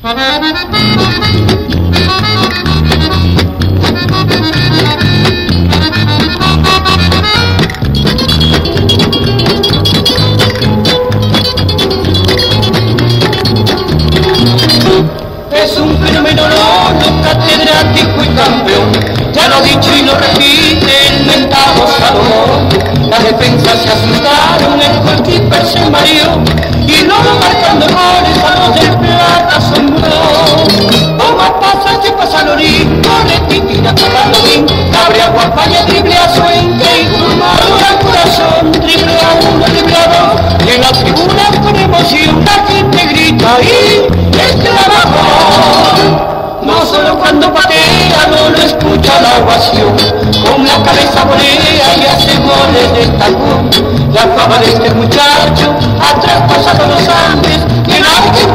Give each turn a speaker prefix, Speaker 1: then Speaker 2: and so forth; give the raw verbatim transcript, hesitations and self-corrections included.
Speaker 1: Es un fenómeno loco, catedrático y campeón, ya lo dicho y lo repite el mentado Salomón. Las defensas se asustaron, el goalkeeper se mareó y no marcando goles a los del Plata asombró. Toma, pasa, se pasa Lorín, corre, titira, cargando bien, abre agua, falla, drible a su entre y formador al corazón, drible a uno, drible a dos, y en la tribuna con emoción la gente grita y es clavador. No solo cuando patea, no lo escucha la ovación, con la cabeza volea y hace goles de tacón. La fama de este muchacho ha traspasado los Andes y el arte